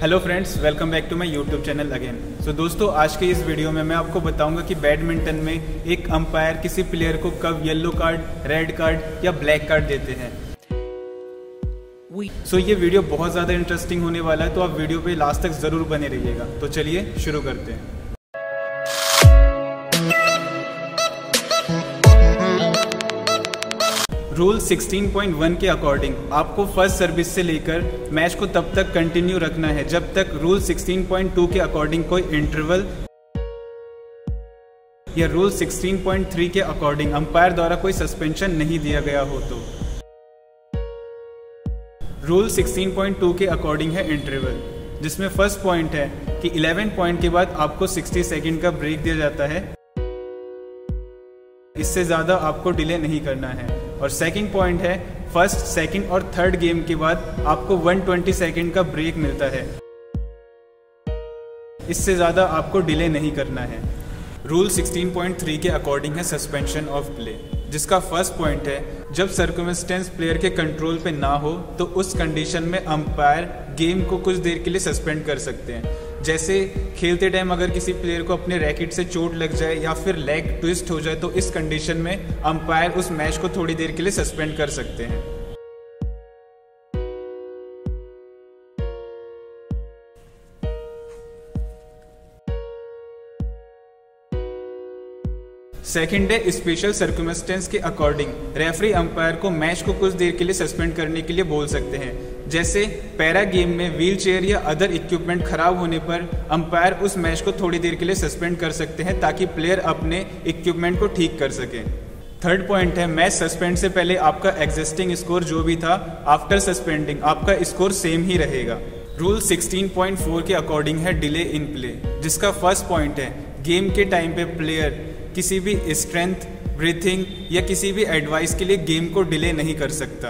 Hello friends, welcome back to my YouTube channel again. So दोस्तों, आज के इस वीडियो में मैं आपको बताऊंगा कि बैडमिंटन में एक अंपायर किसी प्लेयर को कब येलो कार्ड, रेड कार्ड या ब्लैक कार्ड देते हैं। सो ये वीडियो बहुत ज़्यादा इंटरेस्टिंग होने वाला है, तो आप वीडियो पे लास्ट तक ज़रूर बने रहिएगा। तो चलिए शुरू करते हैं। रूल 16.1 के अकॉर्डिंग आपको फर्स्ट सर्विस से लेकर मैच को तब तक कंटिन्यू रखना है जब तक रूल 16.2 के अकॉर्डिंग कोई इंटरवल या रूल 16.3 के अकॉर्डिंग अंपायर द्वारा कोई सस्पेंशन नहीं दिया गया हो। तो रूल 16.2 के अकॉर्डिंग है इंटरवल, जिसमें फर्स्ट पॉइंट है कि 11 पॉइंट के बाद आपको 60 सेकेंड का ब्रेक दिया जाता है। इससे ज्यादा आपको डिले नहीं करना है। और सेकंड पॉइंट है फर्स्ट, सेकंड और थर्ड गेम के बाद आपको 120 सेकंड का ब्रेक मिलता है। इससे ज्यादा आपको डिले नहीं करना है। रूल 16.3 के अकॉर्डिंग है सस्पेंशन ऑफ प्ले, जिसका फर्स्ट पॉइंट है जब सर्कमस्टेंस प्लेयर के कंट्रोल पे ना हो तो उस कंडीशन में अंपायर गेम को कुछ देर के लिए सस्पेंड कर सकते हैं। जैसे खेलते टाइम अगर किसी प्लेयर को अपने रैकेट से चोट लग जाए या फिर लेग ट्विस्ट हो जाए तो इस कंडीशन में अंपायर उस मैच को थोड़ी देर के लिए सस्पेंड कर सकते हैं। सेकंड है स्पेशल सर्कमस्टेंस के अकॉर्डिंग रेफरी अंपायर को मैच को कुछ देर के लिए सस्पेंड करने के लिए बोल सकते हैं। जैसे पैरा गेम में व्हील चेयर या अदर इक्विपमेंट खराब होने पर अंपायर उस मैच को थोड़ी देर के लिए सस्पेंड कर सकते हैं ताकि प्लेयर अपने इक्विपमेंट को ठीक कर सके। थर्ड पॉइंट है मैच सस्पेंड से पहले आपका एग्जिस्टिंग स्कोर जो भी था आफ्टर सस्पेंडिंग आपका स्कोर सेम ही रहेगा। रूल 16.4 के अकॉर्डिंग है डिले इन प्ले, जिसका फर्स्ट पॉइंट है गेम के टाइम पे प्लेयर किसी भी स्ट्रेंथ, ब्रीथिंग या किसी भी एडवाइस के लिए गेम को डिले नहीं कर सकता।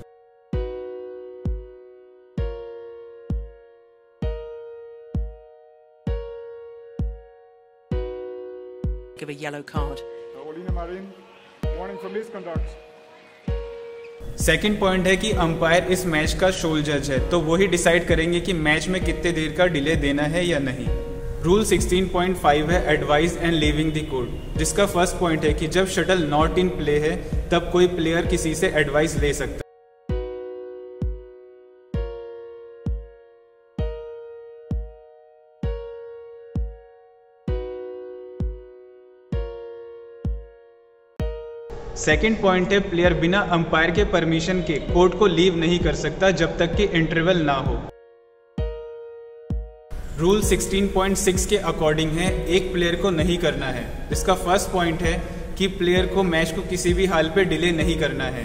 Give a yellow card. Carolina Marin, warning for misconduct. Second point है कि अंपायर इस मैच का शोल जज है, तो वही डिसाइड करेंगे कि मैच में कितने देर का डिले देना है या नहीं। रूल 16.5 है advice and leaving the court, जिसका फर्स्ट पॉइंट है कि जब शटल नॉट इन प्ले है तब कोई प्लेयर किसी से एडवाइस ले सकता है। सेकंड पॉइंट है प्लेयर बिना अंपायर के परमिशन के कोर्ट को लीव नहीं कर सकता जब तक कि इंटरवल ना हो। रूल 16.6 के अकॉर्डिंग है एक प्लेयर को नहीं करना है। इसका फर्स्ट पॉइंट है कि प्लेयर को मैच को किसी भी हाल पे डिले नहीं करना है।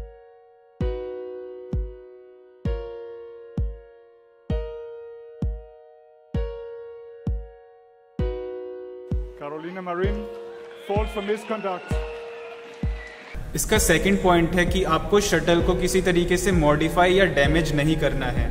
Carolina Marin, fault for misconduct. इसका सेकंड पॉइंट है कि आपको शटल को किसी तरीके से मॉडिफाई या डैमेज नहीं करना है।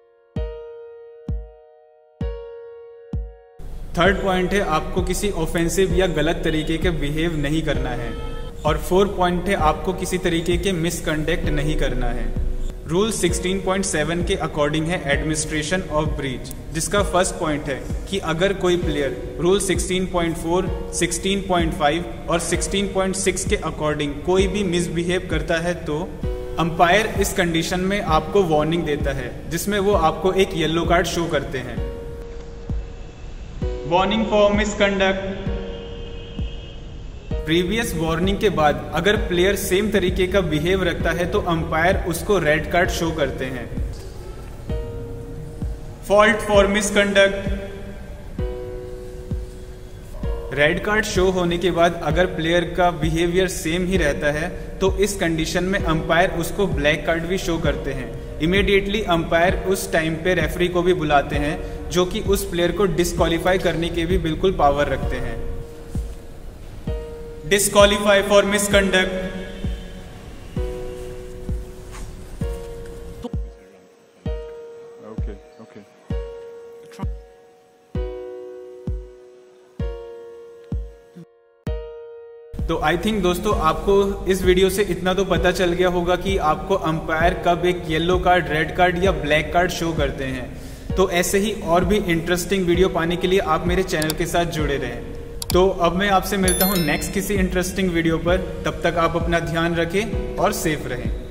थर्ड पॉइंट है आपको किसी ऑफेंसिव या गलत तरीके के बिहेव नहीं करना है। और फोर्थ पॉइंट है आपको किसी तरीके के मिसकंडक्ट नहीं करना है। रूल 16.7 के अकॉर्डिंग है एडमिनिस्ट्रेशन ऑफ ब्रीच, जिसका फर्स्ट पॉइंट है कि अगर कोई प्लेयर रूल 16.4, 16.5 और 16.6 के अकॉर्डिंग कोई भी मिसबिहेव करता है तो अंपायर इस कंडीशन में आपको वार्निंग देता है, जिसमें वो आपको एक येलो कार्ड शो करते हैं। Warning for misconduct. Previous warning के बाद अगर प्लेयर सेम तरीके का बिहेव रखता है तो अंपायर उसको रेड कार्ड शो करते हैं। Fault for misconduct. Red card show होने के बाद अगर प्लेयर का बिहेवियर सेम ही रहता है तो इस कंडीशन में अंपायर उसको ब्लैक कार्ड भी शो करते हैं। इमीडिएटली अंपायर उस टाइम पे रेफरी को भी बुलाते हैं, जो कि उस प्लेयर को डिस्क्वालीफाई करने के भी बिल्कुल पावर रखते हैं। Disqualify for misconduct. Okay. तो आई थिंक दोस्तों आपको इस वीडियो से इतना तो पता चल गया होगा कि आपको अंपायर कब एक येलो कार्ड, रेड कार्ड या ब्लैक कार्ड शो करते हैं। तो ऐसे ही और भी इंटरेस्टिंग वीडियो पाने के लिए आप मेरे चैनल के साथ जुड़े रहें। तो अब मैं आपसे मिलता हूँ नेक्स्ट किसी इंटरेस्टिंग वीडियो पर। तब तक आप अपना ध्यान रखें और सेफ रहें।